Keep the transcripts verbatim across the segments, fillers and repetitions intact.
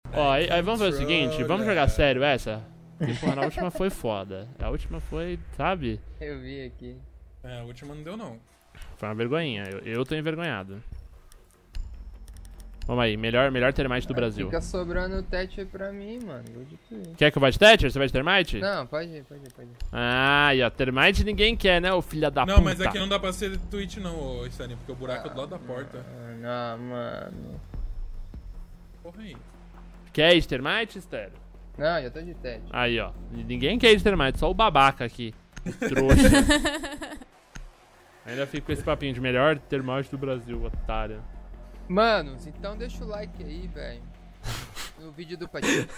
Ó, aí, aí vamos fazer o seguinte, vamos jogar sério essa? Porque, porra, na última foi foda. A última foi, sabe? Eu vi aqui. É, a última não deu não. Foi uma vergonhinha, eu, eu tô envergonhado. Vamos aí, melhor, melhor termite do Brasil. Fica sobrando o Thatcher pra mim, mano. Vou de tudo. Quer que eu vá de Thatcher? Você vai de termite? Não, pode ir, pode ir, pode ir. Ah, e ó, termite ninguém quer, né, ô filha da não, puta. Não, mas aqui não dá pra ser Twitch não, ô Stanley, porque o buraco ah, é do lado da porta. Não, mano. Porra aí. Quer ir de termite, Estéreo? Não, já tô de Thatcher. Aí, ó. Ninguém quer ir de termite, só o babaca aqui. Trouxa. Ainda fico com esse papinho de melhor termite do Brasil, otário. Manos, então deixa o like aí, velho. No vídeo do Patife.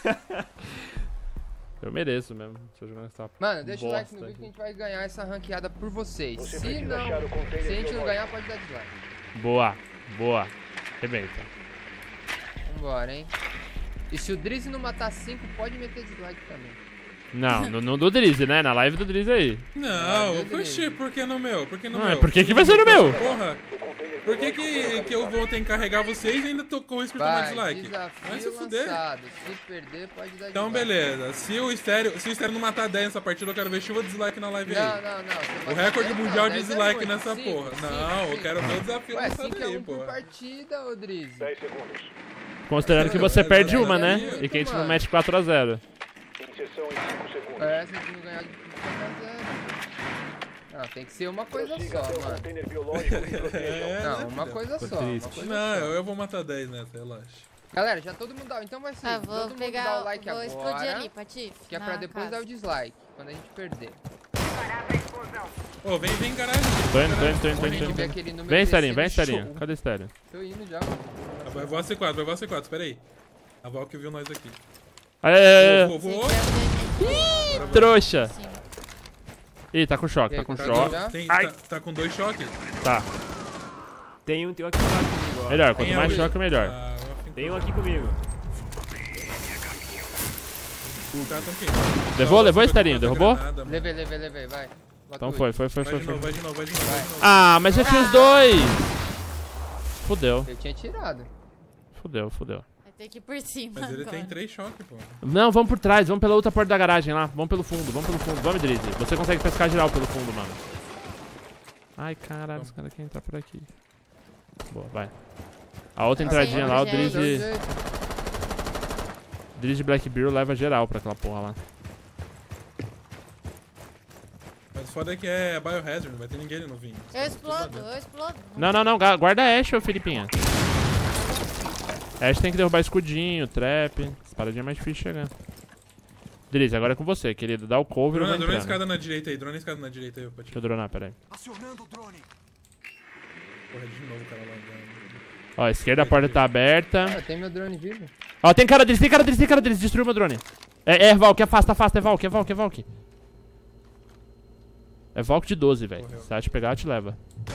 Eu mereço mesmo. Deixa eu jogar essa Mano, deixa o like no aqui. vídeo que a gente vai ganhar essa ranqueada por vocês. Você se não, se a gente não ganhar, pode dar dislike. Boa, boa. Rebenta. Vambora, hein. E se o Drizzy não matar cinco, pode meter dislike também. Não, no, no do Drizzy, né? Na live do Drizzy aí. Não, oxi, por que no meu? Por que no não, meu? É por que que vai ser no meu? Porra. Por que que, que eu vou ter que carregar vocês e ainda tô com risco de tomar dislike? Vai se fuder. Lançado. Se perder, pode dar então, dislike. beleza. Se o estéreo, se o estéreo não matar dez nessa partida, eu quero ver chuva de dislike na live não, aí. Não, não, O recorde mundial não, de dislike é nessa cinco, porra. cinco, não, cinco. eu quero ver o desafio Ué, nessa cinco daí, é um porra. por partida, ô Drizzy. dez segundos. Considerando que você perde uma, né? muito, E que a gente mano. não mete quatro a zero. Inserção em cinco segundos. É, se a gente não ganhar de quatro a zero. Não, tem que ser uma coisa Prossiga só, até o mano. container biológico e proteja. É, Não, né, uma filha? coisa Tô só. Uma triste. coisa Não, só. eu vou matar dez nessa, relaxa. Galera, já todo mundo dá. Então vai ser. Ah, vou todo mundo pegar, dá o like vou agora. explodir ali, Patife. Que é pra na depois casa. dar o dislike. Quando a gente perder. Ô, vem, vem, garagem. Tô indo, tô indo, tô indo, tô Quando a indo. gente tô vê indo. aquele número Vem, Sterinho, vem, descendo, Sterinho. show. Cadê o Sterinho? Tô indo já, mano. Vai voar C quatro, vai voar C quatro, espera aí. A Val que viu nós aqui. Aê, Voou, voou, Você voou. quer ver- Ih, trouxa. Sim. Ih, tá com choque, tá com Tá choque. já? Tem, Ai. tá, tá com dois choques? Tá. Tem um, tem um aqui comigo, ó. Melhor, quanto Quem é mais o- choque, melhor. Ah, eu afinco. Tem um aqui comigo. O cara tá aqui. Levou, Não, levou, não, Sterinho? não, Derrubou? granada, mano. Levei, levei, levei, vai. Bota Então o foi, foi, foi, Vai foi. de novo, foi. vai de novo, vai de novo, vai de novo. Ah, mas já tinha os dois. Fudeu, Eu tinha tirado. fudeu, fudeu. Vai ter que ir por cima Mas ele agora. tem três choques, pô. Não, vamos por trás, vamos pela outra porta da garagem lá. Vamos pelo fundo, vamos pelo fundo. Vamos, Drizzy. Você consegue pescar geral pelo fundo, mano. Ai, caralho, os caras querem entrar por aqui. Boa, vai. A outra entradinha lá, o gente. Drizzy. Deu jeito. Drizzy Black Bear leva geral pra aquela porra lá. Mas o foda é que é Biohazard, não vai ter ninguém ali no vinho. Eu explodo, eu explodo. Não, não, não, ga- guarda a Ashe, ô Filipinha. Ashe tem que derrubar escudinho, trap. Essa paradinha é mais difícil de chegar. Drizzy, agora é com você, querido. Dá o cover e Drone, vai drone a entrando. escada na direita aí, drone a escada na direita aí, Pati. Deixa eu dronar, peraí. Acionando o drone. Porra, de novo o cara lá. velho. Ó, a esquerda a porta tá aberta. Ah, tem meu drone vivo. Ó, tem cara Drizzy, tem cara Drizzy, tem cara Drizzy. Destruiu meu drone. É, é Valk, afasta, afasta, é Valk, é Valk, é Valk. É Valk de doze, velho. Morreu. Se ela te pegar, ela te leva.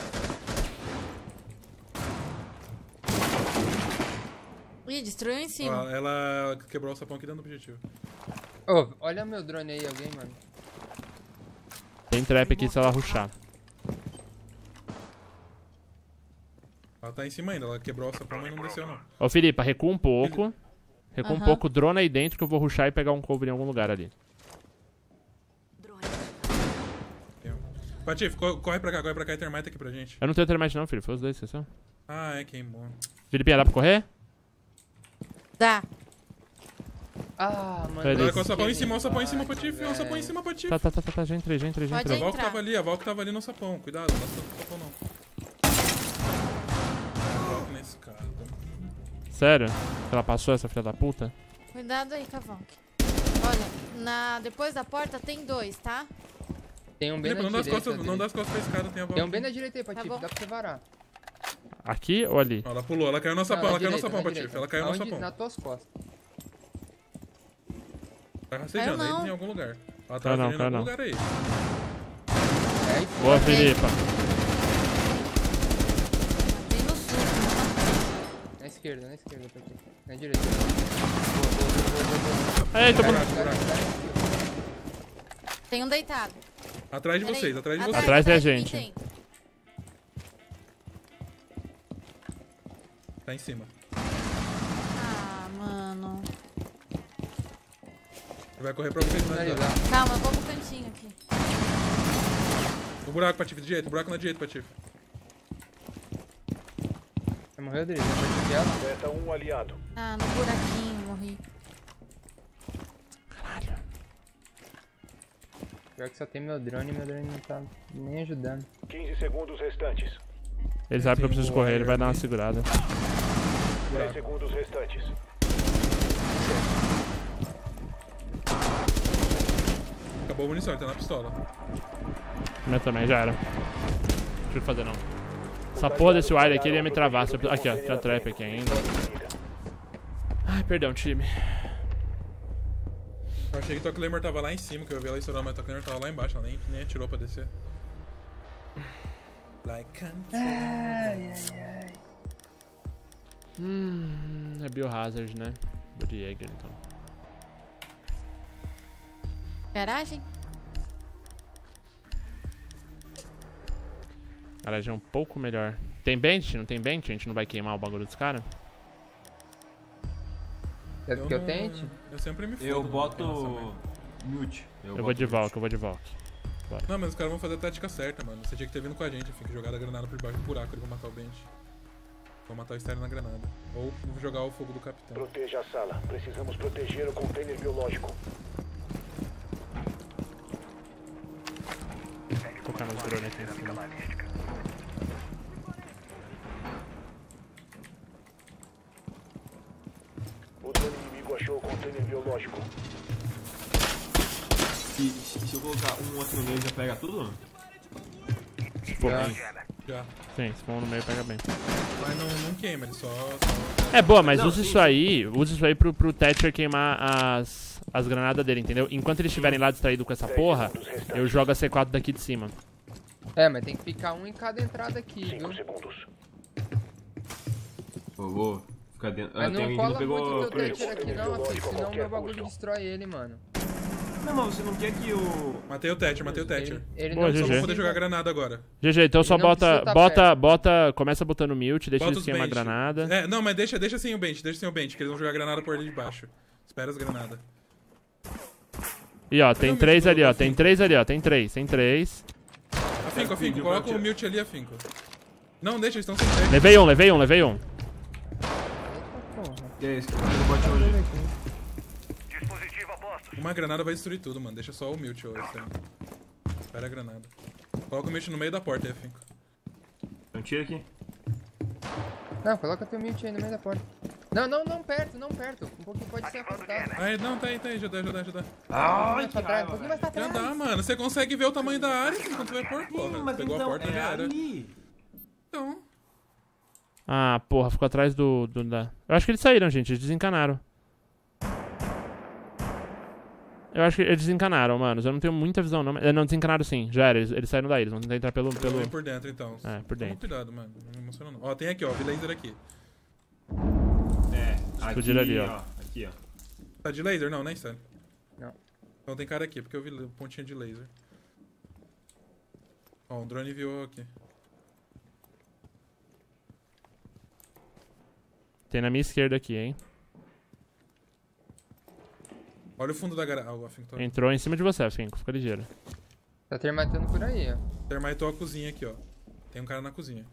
Ih, destruiu em Ó, cima. ela quebrou o sapão aqui dentro do objetivo. Ô, olha meu drone aí, alguém, mano. Tem trap aqui se ela rushar. Ela tá em cima ainda, ela quebrou o sapão, mas não desceu não. Ô, Filipa, recua um pouco. Recua um Aham. pouco, drone aí dentro que eu vou rushar e pegar um cover em algum lugar ali. Patife, co- corre pra cá, corre pra cá e termita aqui pra gente. Eu não tenho termite não, filho. Foi os dois, vocês são? Ah, é, queimou. Filipinha, dá pra correr? Dá. Ah, mano. Beleza. Olha com o sapão em cima, o sapão em cima, Patife, o sapão em cima, Patife. Tá, tá, tá, tá, tá, já entrei, já entrei, já Pode entrei. A Val que entrar. tava ali, a Val que tava ali no sapão, cuidado, não basta no sapão não. Val na escada. Sério? Ela passou essa filha da puta? Cuidado aí, Cavonk. Olha, na... depois da porta tem dois, tá? Tem um bem Filipe, na não dá as direita. costas, não dele. dá as costas pra escada, tem a Val. Tem um bem na direita aí, Patife. bom. Dá pra você varar. Aqui ou ali? Ó, ela pulou, ela caiu no sapão, Não, ela na caiu no direita, sapão, na Patife. direita. Ela caiu no Aonde? sapão. Nas tuas costas. Tá rastejando Caiu não. aí em algum lugar. Ela tá Caiu não, vindo em caiu algum não. lugar aí. É, aí, Boa, Ok. Filipa. Bem no sul. na esquerda, na esquerda, Patife. Na direita. Boa, boa, boa, boa, boa. Ei, tô Buraco, por... buraco. Tem um deitado. Atrás de Peraí. vocês, atrás de Atrás, vocês. Atrás da de mim gente. tem. Tá em cima. Ah, mano. Vai correr pra você finalizar. Calma, eu vou pro cantinho aqui. O buraco, Patife, de direita. O buraco na direita, Patife. Você morreu, Drizzy? Vai ela? Resta um aliado. Ah, no buraquinho, morri. Caralho. Pior que só tem meu drone e meu drone não tá nem ajudando. quinze segundos restantes. Ele sabe que eu preciso correr, ele vai dar uma segurada. dez segundos restantes. Acabou a munição, ele tá na pistola. O meu também, já era. Não preciso fazer não. Essa porra desse wire aqui, ele ia me travar. Se eu... Aqui, ó. Tem a trap aqui ainda. Ai, perdão, time. Eu achei que tua Claymore tava lá em cima, que eu vi ela estourando, mas tua Claymore tava lá embaixo. Ela nem, nem atirou pra descer. Like Ai, ai, ai. Hum, é Biohazard, né? Vou de Jäger, então. Garagem? Garagem é um pouco melhor. Tem bench? Não tem bench? A gente não vai queimar o bagulho dos caras? Quer que eu não- tente? Eu sempre me fodo. Eu no boto lançamento. mute. Eu vou de Valk, eu vou de Valk. Não, mas os caras vão fazer a tática certa, mano. Você tinha que ter vindo com a gente, enfim, que jogar a granada por debaixo do buraco, eles vão matar o bench. Vão matar o externo na granada. Ou vou jogar o fogo do capitão. Proteja a sala. Precisamos proteger o container biológico. Vou colocar meus drones aqui em cima. O drone inimigo achou o container biológico. Se, se eu colocar um aqui no meio, já pega tudo? Se for Já. bem. Já. Sim, se for um no meio, pega bem. Mas não, não queima, ele só... só... É boa, mas Não, usa sim, isso aí, usa isso aí pro, pro Thatcher queimar as, as granadas dele, entendeu? Enquanto eles estiverem lá distraídos com essa porra, eu jogo a C quatro daqui de cima. É, mas tem que ficar um em cada entrada aqui, viu? cinco segundos. Eu vou ficar dentro. Mas Ah, tem não alguém que cola não pegou muito o no teu crate. Thatcher aqui não, Afix, senão meu bagulho destrói ele, mano. Não, mas você não quer que o... Matei o Thatcher, matei o Thatcher. Ele, ele Boa, não G G. Só vou precisa- poder jogar granada agora. G G, então só Ele não bota, precisa tá bota, perto. bota, começa botando mute, deixa Bota eles os queimar a bench. granada. É, não, mas deixa, deixa sem o bench, deixa sem o bench, que eles vão jogar granada por ali de baixo. Espera as granadas. E ó, tem Não, três mas ali, ó, eu- tem três ali, ó, tem três, tem três. Afinco, afinco, coloca o mute ali, afinco. Não, deixa, eles estão sem três. Levei um, levei um, levei um. Que é isso? Que eu bote hoje. Dispositivo a posto. Uma granada vai destruir tudo, mano. Deixa só o mute, ô externo. Espera a granada. Coloca o mute no meio da porta aí, afinco. Então tira aqui. Não, coloca teu mute aí no meio da porta. Não, não, não perto, não perto. Um pouquinho pode ser afastado. Aí, não, tá aí, tá aí, já dá, já dá, já dá. Ai, Mais pra trás, um pouquinho mais pra Já trás. dá, mano. Você consegue ver o tamanho da área enquanto vai pôr, porra. mas Pegou então, a porta, é já era. ali. Então, Ah, porra, ficou atrás do, do da... Eu acho que eles saíram, gente, eles desencanaram. Eu acho que eles desencanaram, mano. Eu não tenho muita visão, não. Mas- Não, desencanaram sim, já era, eles, eles saíram daí, eles vão tentar entrar pelo... pelo... pelo... vem por dentro, então. É, por Toma dentro. cuidado, mano. Não me emociona, não. Ó, tem aqui, ó. Vi laser aqui. É, aqui, Explodiram ali, ó. Aqui, ó. Tá de laser? Não, nem sério. Não. Então tem cara aqui, porque eu vi pontinha de laser. Ó, um drone enviou aqui. Tem na minha esquerda aqui, hein. Olha o fundo da garagem. Ah, o Afinco tá... Entrou em cima de você, Finco, fica ligeiro. Tá termatando por aí, ó. Termitou a cozinha aqui, ó. Tem um cara na cozinha.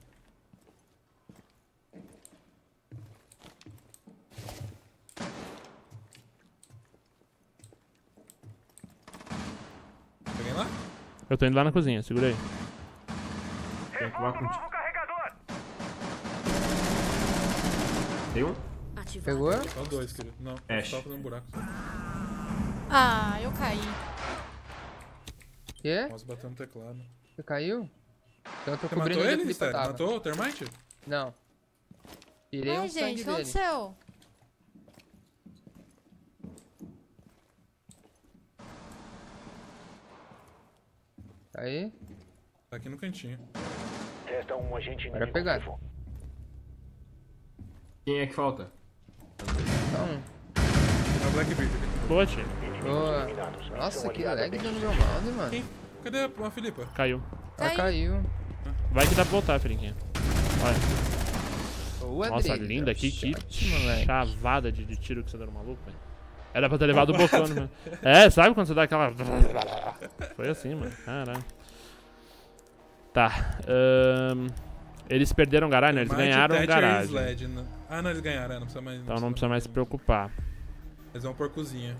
Alguém lá? Eu tô indo lá na cozinha, segura aí. Tem que acabar contigo. Tem um? Pegou? Só dois, querido. Não, Ash. só fazendo um buraco. Ah, eu caí. Quê? Nossa, bateu no teclado. Você caiu? Então eu tô Você cobrindo matou onde a ele, Flipa Stério? tava. Matou o Termite? Não. Tirei Ai, um sangue gente, o que dele. aconteceu? Aí. Tá aqui no cantinho. Resta um agente Bora inimigo pegar. vivo. Quem é que falta? Então. A Black Beard aqui. Boa, tio. Boa. Nossa, que lag deu no meu mouse, mano. Quem? Cadê a, a Filipa? Caiu. Ela Caiu. caiu. Vai que dá pra voltar, Feliquinha. Olha. Boa, Nossa, Adriga. linda aqui, que Shot, moleque. chavada de, de tiro que você deu no maluco, velho. Era pra ter levado o bocão, mano. É, sabe quando você dá aquela... Foi assim, mano. Caralho. Tá. ahn, Eles perderam garagem, né? Eles Mighty ganharam Thatcher e garagem. Sled, né? Ah, não, eles ganharam, é, não precisa mais. Então não precisa mais se preocupar. Eles vão por cozinha.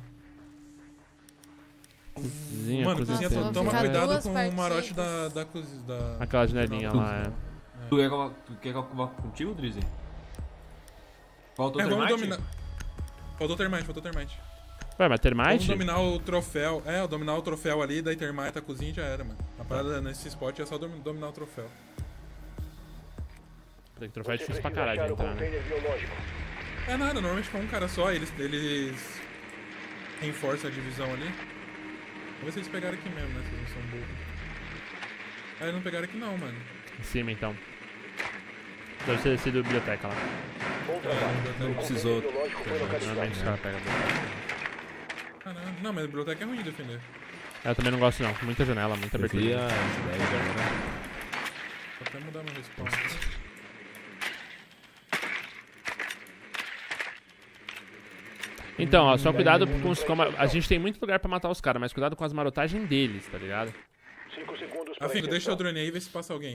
Cozinha, Mano, cozinha. cozinha, Nossa, to- vou toma ficar cuidado duas com o partidas. marote da, da cozinha. Da... Aquela janelinha lá, é. Tu quer que eu, tu quer que eu vá contigo, Drizzy? Faltou É, vamos termite? dominar. Faltou termite, faltou termite. Ué, mas Vamos termite? dominar o troféu. É, dominar o troféu ali, daí termite a cozinha e já era, mano. A parada nesse spot é só dom- dominar o troféu. Tem que troféu é Você difícil pra precisa caralho de achar o entrar, né? container biológico. É nada, normalmente com um cara só, eles, eles reforçam a divisão ali. Vamos ver se eles pegaram aqui mesmo, né? Se eles não são burros. Ah, eles não pegaram aqui não, mano. Em cima, então. Deve ser sido biblioteca lá. Bom trabalho. Não O precisou. container biológico foi localizado. Normalmente os caras pegam. Ah, não, não, mas a biblioteca é ruim de defender. Eu também não gosto, não. Muita janela, muita Eu queria... abertura. Vou até mudar meu respawn. Então, ó, só cuidado com os... Como a, a gente tem muito lugar pra matar os caras, mas cuidado com as marotagens deles, tá ligado? Cinco segundos para Afinco, deixa o inserção. drone aí e vê se passa alguém.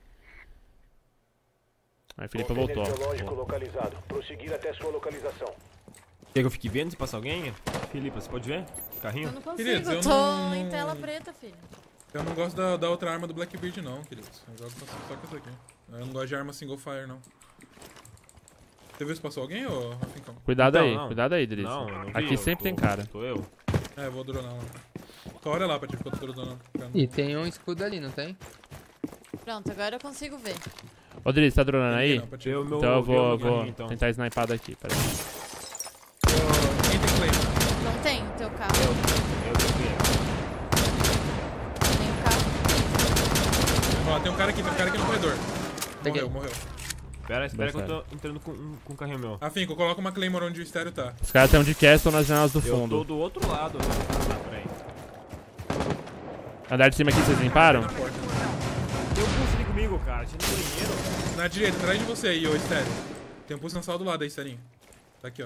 Aí, Felipe Container voltou. biológico localizado. Prosseguir até sua localização. Quer que eu fique vendo se passa alguém? Filipe, você pode ver? Eu Carrinho? não consigo, Queridos, eu eu tô não- em tela preta, filho. Eu não gosto da, da outra arma do Blackbeard não, queridos. Eu jogo só só com essa aqui. Eu não gosto de arma single fire não. Você viu se passou alguém ou Afincão? Cuidado Então, aí, não. cuidado aí, Drizzy. Não, eu não vi, Aqui eu sempre tô- tem cara. Tô eu. É, eu vou dronar lá. Só olha lá pra ti, ficou dronando. E tem um escudo ali, não tem? Pronto, agora eu consigo ver. Ô, Drizzy, tá dronando aí? Não, pra ti. Eu, meu, Então eu vou, meu vou carrinho, então. tentar snipar daqui, peraí. Quem tem claim? Não tem o teu carro. Eu tenho que Tem o carro. Ó, tem um cara aqui, tem um cara aqui no corredor. Peguei. Morreu, morreu. Espera, espera que eu Sério. tô entrando com, com o carrinho meu. Afinco, coloca uma Claymore onde o estéreo tá. Os caras estão de castle nas janelas do Eu tô fundo. do outro lado. Ah, peraí. Andar de cima aqui, vocês limparam? Na porta. Tem um pulso ali comigo, cara. Tinha no banheiro. Na direita, atrás de você aí, ô estéreo. Tem um pulso na sala do lado aí, esterinho. Tá aqui, ó.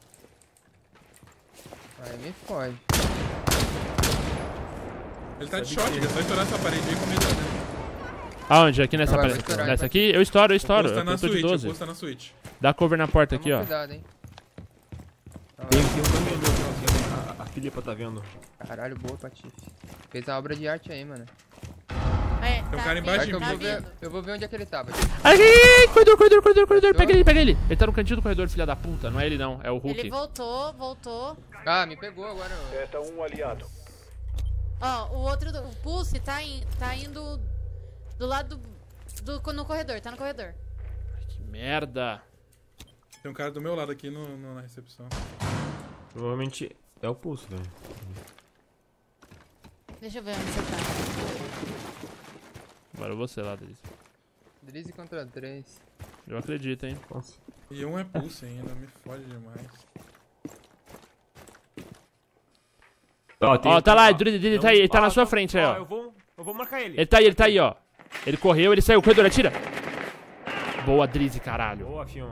Aí me fode. Ele tá de shot, é só estourar essa parede aí com medo dele. Aonde? Aqui nessa Vai, vai parede? estourar, Nessa vai. aqui? Eu estouro, eu O estouro. pulso tá Eu na tô de suíte, o doze. pulso tá na suíte. Dá cover na porta Toma aqui, ó. cuidado, hein. Tem, tem um caminhão meu aqui, a, a Filipa tá vendo. Caralho, boa, Patife. Fez a obra de arte aí, mano. É, um tá cara vindo, embaixo Vai de que eu tá vou ver, vindo. eu vou ver onde é que ele tá, Patife. Ai, ai, ai, corredor, corredor, corredor, corredor. Fechou? Pega ele, pega ele. Ele tá no cantinho do corredor, filha da puta. Não é ele, não. É o Hulk. Ele voltou, voltou. Ah, me pegou agora. ô. Resta um aliado. Ó, o outro, do- o Pulse tá, in- tá indo do lado do, do- no corredor, tá no corredor. Que merda. Tem um cara do meu lado aqui no, no- na recepção. Provavelmente é o pulso, velho. Deixa eu ver onde você tá. Agora você lá, Drizzy. Drizzy contra três. Eu acredito, hein. Nossa. E um é pulso ainda, me fode demais. Ó, tem- Ó, tá lá, ó, Drizzy, Drizzy tem tá aí, ele tá na ó, sua tô- frente aí, ó. Eu vou, eu vou marcar ele. Ele tá aí, ele tá aí, ó. Ele correu, ele saiu. Corredor, atira. Boa, Drizzy, caralho. Boa, fião.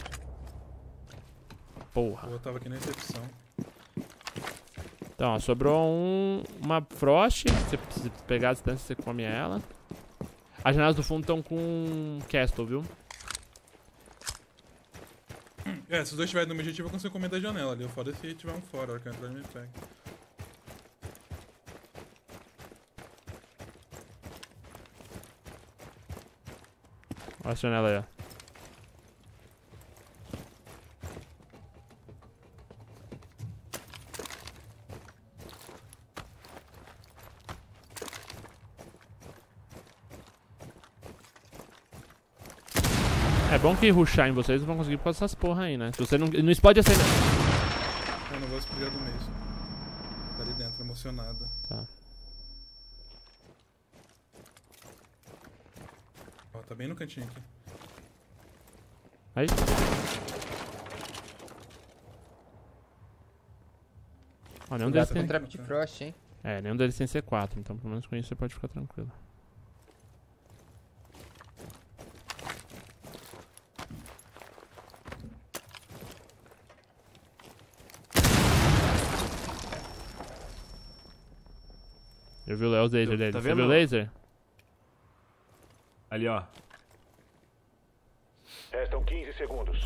Porra. Eu tava aqui na recepção. Então, ó, sobrou um, uma Frost. Se você pegar a distância, você come ela. As janelas do fundo estão com Castle, viu? É, se os dois estiverem no meu objetivo, eu consigo comer da janela ali. O foda é se tiver um fora, a hora que eu entrar, ele me pega. Olha a janela aí, ó. É bom que rushar em vocês não vão conseguir por causa dessas porra aí, né? Se você não, não explode acender. Eu não vou explodir do mesmo. Tá ali dentro, emocionada. Tá. Ó, tá bem no cantinho aqui. Aí. Ó, nenhum deles Cuidado tem... com trap de frost, hein. É, nenhum deles tem C quatro, então pelo menos com isso você pode ficar tranquilo. Eu vi o laser Tá dele. Você vendo? viu o laser? Ali, ó. Restam quinze segundos.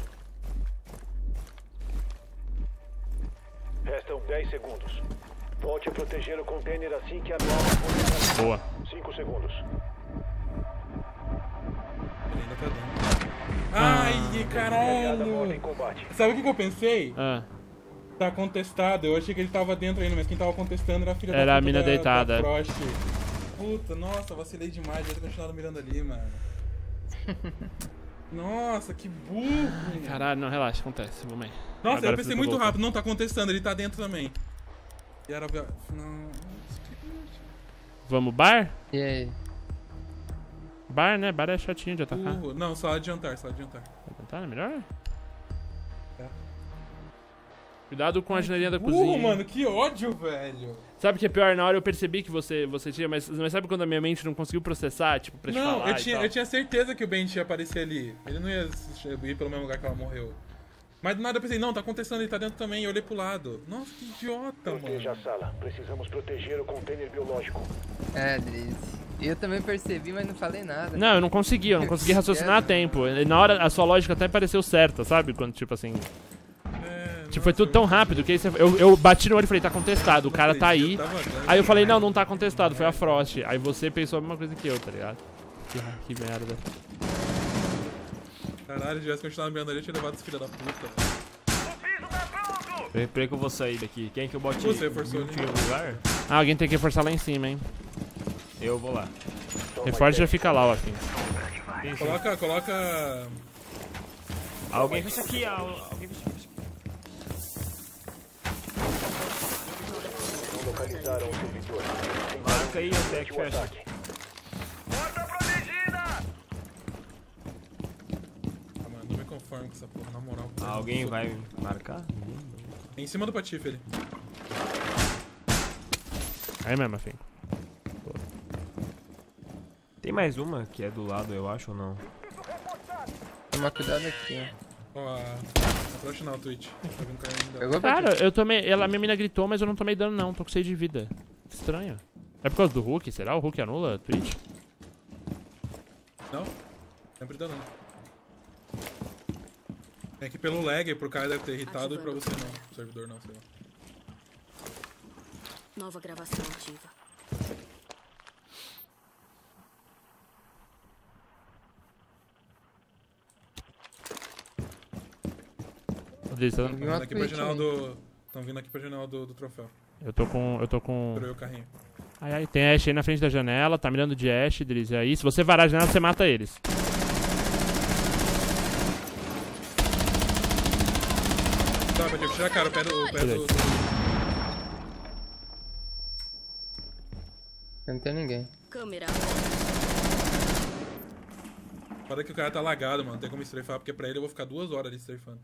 Restam dez segundos. Volte a proteger o container assim que a nova... Boa. cinco segundos. Ele ainda tá dentro. Ai, Aliada morta em caralho! combate. Sabe o que, que eu pensei? Ah, Tá contestado. Eu achei que ele tava dentro ainda, mas quem tava contestando era a filha Era da a puta mina da, deitada. da Frost. Puta, nossa, vacilei demais. Devia ter continuado mirando ali, mano. Nossa, que burro! caralho, não, relaxa, acontece. Vamos aí. Nossa, Agora eu pensei fica muito voltando. rápido. Não, tá contestando, ele tá dentro também. E era... Não... Vamos bar? E aí? Bar, né? Bar é chatinho de atacar. Burro. Não, só adiantar, só adiantar. Vai tentar, né? Melhor? É. Cuidado com a janelinha da Burro, cozinha. mano, que ódio, velho. Sabe o que é pior? Na hora eu percebi que você, você tinha, mas, mas sabe quando a minha mente não conseguiu processar, tipo, pra te Não, falar eu e tinha, tal? eu tinha certeza que o Ben ia aparecer ali. Ele não ia ir pelo mesmo lugar que ela morreu. Mas do nada eu pensei, não, tá acontecendo, ele tá dentro também. Eu olhei pro lado. Nossa, que idiota, Proteja a mano. sala. Precisamos proteger o container biológico. É, Drizzy. Eu também percebi, mas não falei nada. Não, eu não consegui, eu não consegui raciocinar a tempo. E na hora, a sua lógica até pareceu certa, sabe? Quando, tipo assim... É, Tipo, foi tudo tão rápido que aí você, eu, eu bati no olho e falei, tá contestado, o não cara tá acredito, aí. eu tava dando. Aí eu falei, não, não tá contestado, foi a Frost. Aí você pensou a mesma coisa que eu, tá ligado? Que, que merda. Caralho, se tivesse continuado mirando ali, eu tinha levado esse filho da puta. Peraí peraí que eu vou sair daqui. Quem que eu bote Você forçou no ali. lugar? Ah, alguém tem que forçar lá em cima, hein? Eu vou lá. Reforço já fica lá, ó, afim. Tem sim. Coloca, coloca... Alguém fecha aqui, al- alguém fecha aqui. Não localizaram o servidor. Marca aí, eu tenho que O fecha. ataque. Ah, mano, não me conformo com essa porra, na moral. Alguém vai marcar? Em cima do patife ele. Aí mesmo, afim. Tem mais uma que é do lado, eu acho, ou não? Toma cuidado aqui, ó. Ó, a... a Frost não, Twitch. Tá vindo caindo. Pegou, Cara, Betinho? eu tomei. Ela, minha mina gritou, mas eu não tomei dano, não. Tô com seis de vida. Estranho. É por causa do Hulk? Será? O Hulk anula a Twitch? Não? Sempre dá não. É que pelo lag, pro cara deve ter irritado e pra você não. O servidor não, sei lá. Nova gravação ativa. Diz, eu, Tão vindo aqui pra janela do... Tão vindo aqui pra janela do, do troféu. eu tô com. Eu tô com. Tirou o carrinho. Ai, ai, tem Ash aí na frente da janela, tá mirando de Ash, Driz. Aí, se você varar a janela, você mata eles. Tá, Patife, tira a cara, o pé do... O pé do... Não tem ninguém. Câmera. Foda que o cara tá lagado, mano. Não tem como strafar, porque pra ele eu vou ficar duas horas ali strafando.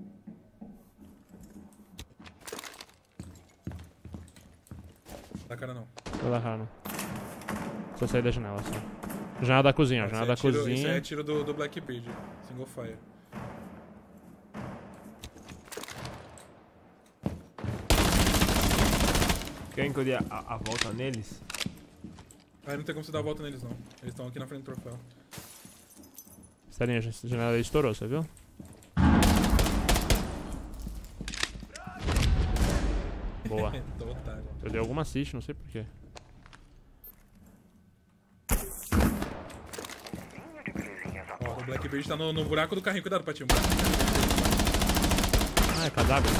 Dá cara não. Vou lá, não. Só sair da janela, só. Janela da cozinha, ó. Esse Janela é da tiro, esse cozinha. é tiro do, do Blackbeard. Single fire. Querem que eu dê a, a volta neles? Aí não tem como você dar a volta neles, não. Eles estão aqui na frente do troféu. Estarinha, a janela estourou, você viu? Boa. Tô otário. Eu dei alguma assist, não sei porquê. Ó, o Blackbeard tá no, no buraco do carrinho. Cuidado, Patinho. Ah, é cadáver.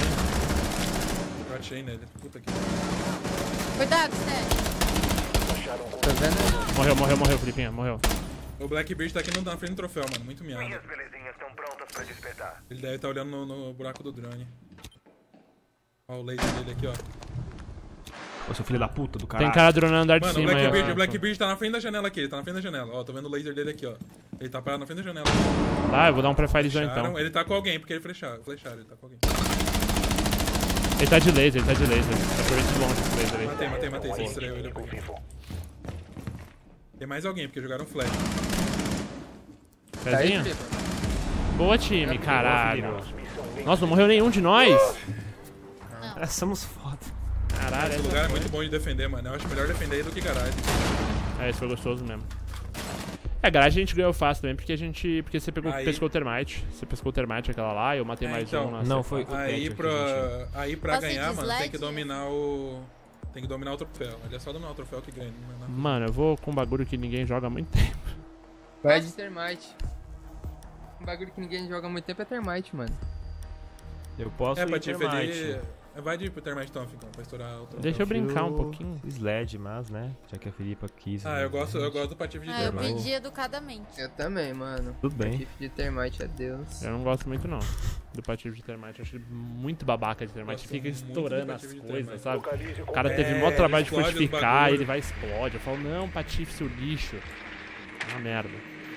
Eu achei nele. Puta que... Cuidado, Sérgio. Tô vendo ele. Morreu, morreu, morreu, Filipinha, morreu. O Blackbeard tá aqui no, na frente do troféu, mano. Muito miado. Minhas belezinhas estão prontas pra despertar. Ele deve estar olhando no, no buraco do drone. Ó o laser dele aqui, ó. Ô, seu filho da puta do caralho. Tem cara dronando andar de Mano, o cima aí, Blackbeard, ó. o Blackbeard tá na frente da janela aqui. Ele tá na frente da janela. Ó, tô vendo o laser dele aqui, ó. Ele tá parado na frente da janela. Tá, eu vou dar um pré-firezão Flecharam. então. Ele tá com alguém, porque ele flecharam. Flecharam, ele tá com alguém. Ele tá de laser, ele tá de laser. Tá por esse longe esse laser aí. Matei, matei, matei. Você distraiu ele. Com vivo. Tem mais alguém, porque jogaram flash. Tá aí, Pezinho? Felipe? Boa time, caralho. Nossa, não morreu nenhum de nós? É, somos foda. Caralho, Esse essa lugar é foi. muito bom de defender, mano. Eu acho melhor defender aí do que garagem. É, esse foi gostoso mesmo. É, garagem a gente ganhou fácil também, porque a gente. Porque você pegou, Aí- pescou o termite. Você pescou o termite aquela lá, eu matei É, mais então. um na Não, sequência. foi o Aí Patrick pra, que a gente- aí pra Posso ir ganhar, de mano, tem que sled? dominar o... Tem que dominar o troféu. Ali é só dominar o troféu que ganha. Não é nada. Mano, eu vou com um bagulho que ninguém joga há muito tempo. Vai de termite. Um bagulho que ninguém joga há muito tempo é termite, mano. Eu posso É, ir pra te termite. ferir... Vai de termite então, Ficão, pra estourar o troféu. Deixa eu brincar um Prefiro pouquinho. Sled, mas, né? Já que a Filipa quis. Ah, né, eu gosto, eu sled. gosto do patife de Ah, eu termite. pedi educadamente. Eu também, mano. Tudo bem. Patife de termite é Deus. Eu não gosto muito não do patife de termite. Eu acho ele muito babaca de termite. Gosto Fica muito do estourando as patife de coisas, termite. sabe? Localize O cara com- teve É, mó trabalho de explode os fortificar e bagulho. ele vai e explode. Eu falo, não, patife, seu lixo. É uma merda.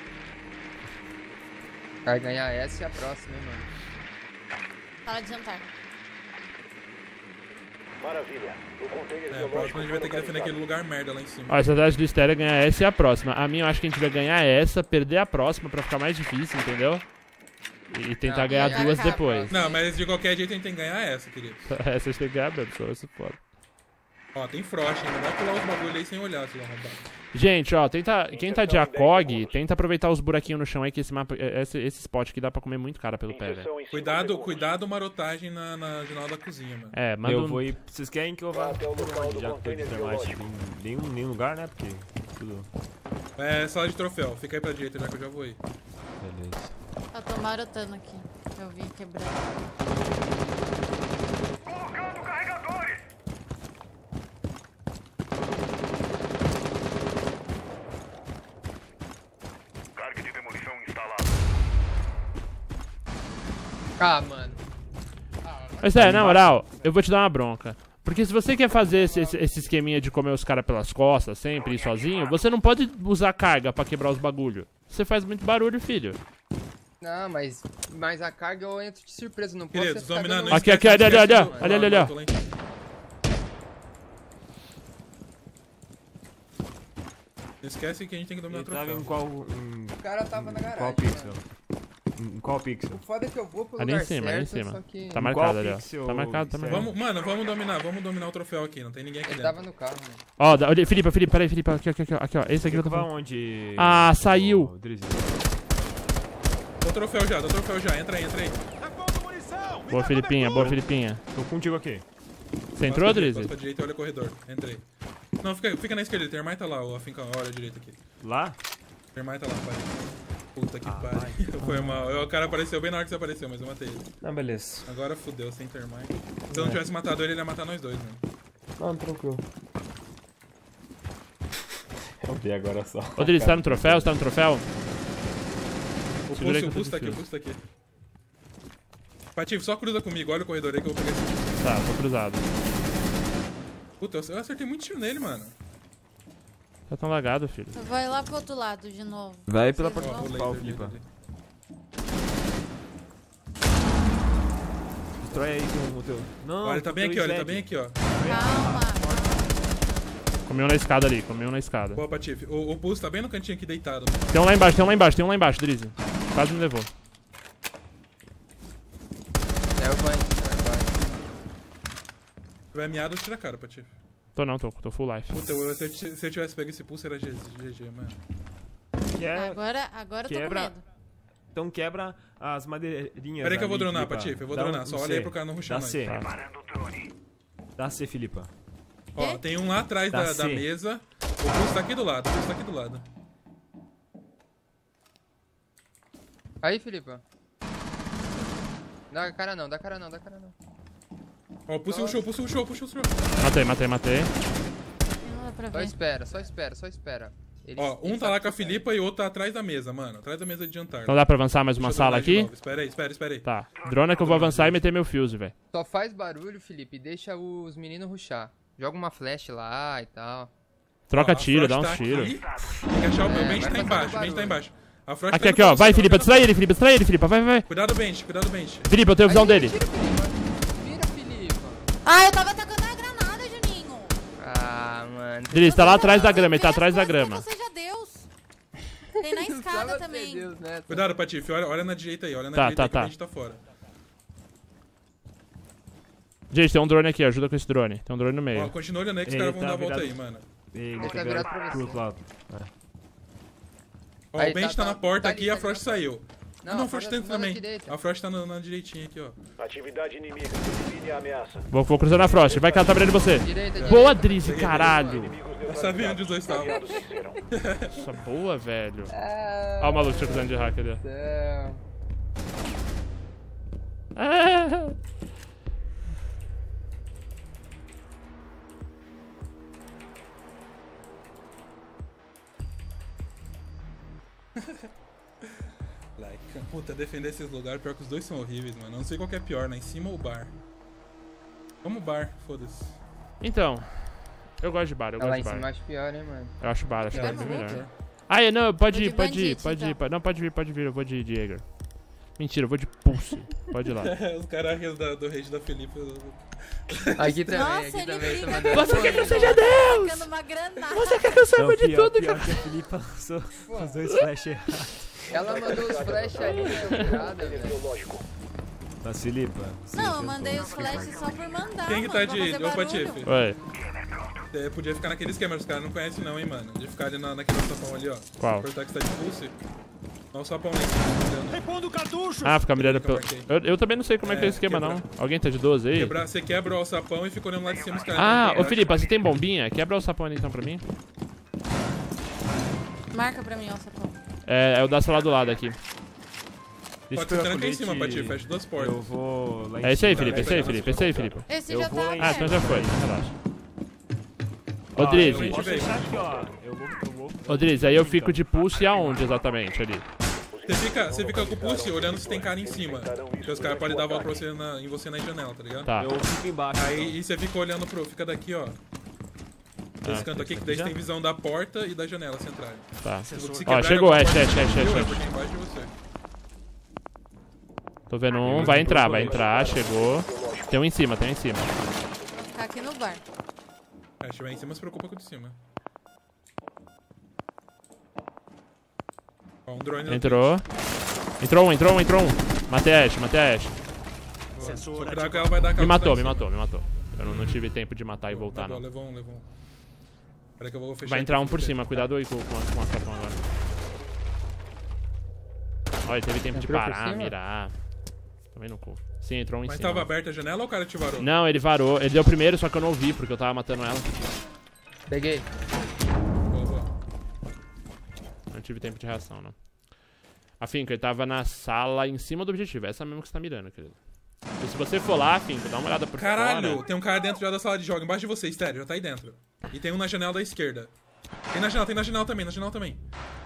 Vai ganhar essa e a próxima, hein, mano. Fala de jantar. Maravilha. O container É, a biológico próxima a gente vai ter que foi defender aquele lugar merda lá em cima. Ó, a estratégia do Estéreo é ganhar essa e a próxima. A minha eu acho que a gente vai ganhar essa, perder a próxima pra ficar mais difícil, entendeu? E tentar Não, ganhar ganhar duas a depois. Não, mas de qualquer jeito a gente tem que ganhar essa, querido. Essa a gente tem que ganhar mesmo, só isso foda. Ó, tem frost ainda. Vai pular os bagulho aí sem olhar, seu arrombado. Gente, ó, tenta, quem tá de A C O G, tenta aproveitar os buraquinhos no chão aí, que esse mapa, esse, esse spot aqui dá pra comer muito cara pelo pé, velho. Injeção em cinco Cuidado, segundos. cuidado marotagem na, na jornal da cozinha, mano. É, manda Eu um... vou ir. Vocês querem que eu vá? Até o local do Já que foi de container termite. biológico. Em nenhum, nenhum lugar, né? Porque tudo. É, sala de troféu. Fica aí pra direita já que eu já vou aí. Beleza. Eu tô marotando aqui. Eu vim quebrando. Colocando carregadores! Carga de demolição instalada. Ah, mano. Mas é, na moral, eu vou te dar uma bronca. Porque se você quer fazer esse, esse, esse esqueminha de comer os caras pelas costas, sempre, ir sozinho, você não pode usar carga pra quebrar os bagulho. Você faz muito barulho, filho. Não, mas, mas a carga eu entro de surpresa, não posso Queridos, ficar dominar dando- não Aqui, esquece- aqui, olha, não olha, esquece olha, do- olha, olha, Ó, olha. tô lá em cima. Não esquece que a gente tem que dominar o Ele tava troféu. em qual. Em, O cara tava na em garagem. qual pixel? mano. Em qual pixel? O foda é que eu vou pro Ali lugar em cima, ali em certo, cima. só que... Tá Em marcado qual ali, ó. pixel, Tá marcado, tá Sérgio? marcado. Vamos, mano, vamos dominar, vamos dominar o troféu aqui, não tem ninguém aqui Ele dentro. tava no carro, mano. Ó, da- olha, Felipe, Felipe, peraí, Felipe, aqui, aqui, aqui, ó, aqui, ó. Esse aqui que eu tô Vai falando. onde? Ah, saiu. Ô, Drizzy? Dá o troféu já, dá o troféu já, entra aí, entra aí. Boa, Filipinha, boa, Filipinha. Tô contigo aqui. Você entrou, Passa pra direita, Drizzy? passa pra direita e olha o corredor, entrei. Não, fica, fica na esquerda, tem tá lá, o finca, olha a direita aqui. Lá? Tem tá lá, pai. Puta que Ah, pariu, foi mal. Eu- O cara apareceu bem na hora que você apareceu, mas eu matei ele. Não, beleza. Agora fudeu, sem termite. Se eu não tivesse matado ele, ele ia matar nós dois, mano. Não, tranquilo. Eu vi agora só. Ô, Drizzy, tá no troféu? Você tá no troféu? O Segura aí pulso, que eu o tô pulso tá aqui, o de pulso tá aqui. Patife, só cruza comigo, olha o corredor aí que eu vou pegar esse pulso. Tá, tô cruzado. Puta, eu eu acertei muito tiro nele, mano. Tá tão lagado, filho. Vai lá pro outro lado de novo. Vai pela Vocês porta vão? Ó, o principal, laser dele Filipa. ali. Destrói aí com o teu. Não, Ó, ele tá com bem o aqui, teu ó, ele tá sled. bem aqui, ó. Calma. Comeu na escada ali, comeu na escada. Boa, Patife. O, o pulso tá bem no cantinho aqui deitado. Tem um lá embaixo, tem um lá embaixo, tem um lá embaixo, Drizzy. Quase me levou. É o banho, é o banho. Se tiver miado, tira a cara, Patife. Tô não, tô, tô full life. Puta, eu, se, eu, t- se eu tivesse pego esse pulso, era G G, mano. Que é- Agora, agora eu tô com Quebra. medo. Então quebra as madeirinhas. Pera aí que eu vou ali, dronar, Filipa. Patife. Eu vou Dá dronar. um- Só um olha aí C. pro cara não rushar Dá nós. C. Tá. Preparando o drone. Dá C, Filipa. Ó, Quê? tem um lá atrás Dá da, da C. mesa. O pulso tá aqui do lado, o pulso tá aqui do lado. Aí, Filipe. Dá cara não, dá cara não, dá cara não. Ó, o pulso puxou, o pulso puxou, puxou, puxou. Matei, matei, matei. Não dá pra Só ver. espera, só espera, só espera. Ele- Ó, um ele tá lá sabe com a que vai. Filipa e o outro tá atrás da mesa, mano. Atrás da mesa de jantar. Então dá pra avançar mais uma Deixa eu sala dronar de aqui? novo. Espera aí, espera, espera aí. Tá. Drona que eu vou avançar e meter meu fuse, velho. Só faz barulho, Felipe, e deixa os meninos rushar. Joga uma flash lá e tal. Troca Ó, a tiro, Frost dá um tá tiro. aqui. Tem que achar o É, meu vai bench tá fazer embaixo, o bench barulho. tá embaixo. A Frost Aqui, tá aqui, indo ó. pra Vai, você, Felipe, cuidado- distrai ele, Felipe, distrai ele, Felipe. Vai, vai, vai. Cuidado o bench, cuidado o bench. Felipe, eu tenho visão Aí, dele. Tira, Felipe. Tira, Felipe. Ah, eu tava atacando a granada, Juninho. Ah, mano. Drizzy, tá lá atrás da Você grama, ele tá vê atrás as da coisas grama. que Você já Deus. Tem na escada Precisava ter também. Deus nessa. Cuidado, Patife, olha, olha na direita aí, olha na Tá, direita tá, aí que tá. o bench tá fora. Gente, tem um drone aqui, ajuda com esse drone. Tem um drone no Ó, meio. continua olhando aí que os Ele caras vão tá dar a volta virado- aí, mano. Ele Ele tá tá virado virado pra pro você. outro lado. Ó, Aí, o Bench tá- tá, na tá- porta tá aqui ali, e a tá Frost ali. saiu. Não, Ah, não, a a Frost Frost dentro tá na também. direita. A Frost tá na, na direitinha aqui, ó. Atividade inimiga. Define a ameaça. Vou, vou cruzando a Frost. Vai que ela tá mirando você. Direita, Boa, direita. Drizzy, caralho. Inimigos Eu sabia onde os dois estavam. neutralizados venceram. Nossa, boa, velho. Ah, Ó o maluco te acusando de hacker ali. céu. Ah. Like, puta, defender esses lugares, pior que os dois são horríveis, mano. Eu não sei qual que é pior, né? Em cima ou o bar? Vamos bar, foda-se. Então, eu gosto de bar, eu Ah, gosto lá de em cima bar. acho pior, hein, mano. Eu acho bar, acho É, bar mas bem vou melhor. ver. Ah, é, não, pode Vou ir, de pode ir, bandite, pode ir. então. pode- Não, pode vir, pode vir, eu vou de de Jäger. Mentira, eu vou de Pulse. Pode ir lá. Os caras riam da- do rage da Felipe. Aqui também, Nossa, aqui ele também. fica- tô mandando Você fogo. quer que eu seja Deus? Tacando uma granada. Você quer que eu saiba de pior, tudo, pior cara? que a Felipe lançou os dois flash errados. Ela mandou os flash ali, nada, velho. Biológico. Mas, Felipe, você Não, eu tentou- mandei os flashes só por mandar. Quem que mano, tá pra de. fazer Opa, barulho. Tiff. Oi, É, podia ficar naquele esquema, os caras não conhecem não, hein, mano. De ficar ali na, naquele sapão ali, ó. Qual? Apertar que você tá de pulse. Olha o sapão lá em cima. Repondo cartucho! Ah, fica mirando pelo... marquei. Eu, eu também não sei como é que é o É, esquema, quebra. não. Alguém tá de doze aí? Quebrar, você quebra o sapão e fica olhando lá de cima os caras. Ah, não ô Felipe, você tem bombinha? Quebra o sapão ali então pra mim. Marca pra mim, ó, sapão. É, é o da sala do lado aqui. Deixa Pode eu ser pegar aqui em cima, colete. Pati, fecha duas portas. Eu vou lá em É esse aí, cima. Felipe, esse aí, Felipe, esse aí, Felipe. Esse Eu já vou tá lá em Ah, aberto. então já foi, relaxa. Ô Ó, Drizzy, eu vou fechar aqui, ó. Eu vou, eu vou. ô Drizzy, aí eu fico de Pulse aonde exatamente ali? Você fica, você fica com o pulse olhando se tem cara em cima. Porque os caras podem dar a volta pra você na, em você na janela, tá ligado? Tá. Eu fico embaixo. Aí e você fica olhando pro. Fica daqui, ó. Desse Ah, canto aqui, que aqui daí você já? tem visão da porta e da janela central. Tá. Se você Ó, quebrar chegou, alguma Ash, porta, Ash, Ash, viu? Ash, É Ash. porque é embaixo de você. Tô vendo um, vai entrar, vai entrar, chegou. Tem um em cima, tem um em cima. Tá aqui no bar. É, se estiver em cima, se preocupa com o de cima. Ó, um drone no Entrou. Entrou um, entrou um, entrou um. Matei a Ash, matei a Ash. Boa. Se eu cuidar com ela, vai dar Me causa matou, lá me em cima. matou, me matou. Eu não, não tive tempo de matar e Boa, voltar, boa, não. Levou um, levou um. Peraí que eu vou fechar. Vai aqui entrar um pra por você. cima, cuidado aí com, com, a, com a sapão agora. Olha, teve tempo de Entrou por parar, cima? mirar. Tomei no cu. Sim, entrou um em Mas cima. tava aberta a janela ou o cara te varou? Não, ele varou. Ele deu primeiro, só que eu não ouvi, porque eu tava matando ela. Peguei. Boa, boa. Não tive tempo de reação, não. Afinco, ele tava na sala em cima do objetivo. Essa mesmo que você tá mirando, querido. E se você for lá, Afinco, dá uma olhada por Caralho, fora. tem um cara dentro já da sala de jogo, embaixo de você, estéreo, já tá aí dentro. E tem um na janela da esquerda. Tem na janela, tem na janela também, na janela também.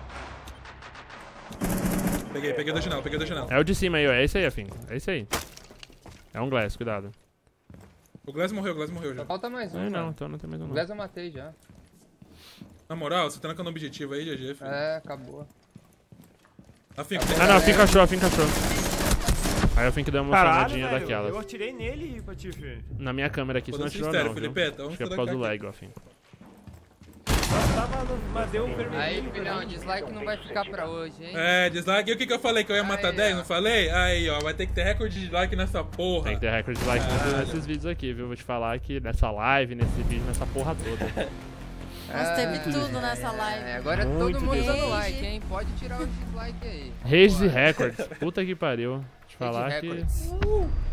Peguei, peguei da janela, peguei da janela. É o de cima aí, ó. É esse aí, Afinco. É esse aí. É um Glass, cuidado. O Glass morreu, o Glass morreu já. Só falta mais um, Não, não, mano. então não tem mais um O não. Glass eu matei já. Na moral, você tá naquele objetivo aí, G G, filho. É, acabou. Afinco, tem Ah, não, Afinco achou, Afinco achou. Aí o Afinco deu uma Caralho, chamadinha velho, daquelas. eu atirei nele, Patife. Na minha câmera aqui, você não Foda-se atirou estéreo, não, viu? Felipeta, vamos Acho que é por foda causa do aqui. lag, ó, Afinco. Tava no... Mas deu um vermelhinho. Aí, pra filhão, mim. dislike não vai ficar pra hoje, hein? É, dislike. E o que que eu falei? Que eu ia matar Aí, dez, ó. não falei? Aí, ó, vai ter que ter recorde de dislike nessa porra. Tem que ter recorde de like nesses, Caralho. nesses vídeos aqui, viu? Vou te falar que nessa live, nesse vídeo, nessa porra toda. Nossa, teve tudo nessa live. É, agora é todo Muito mundo dando rage. like, hein? Pode tirar o dislike aí. Rage Bora. Records. Puta que pariu. Te falar Rage que... Records.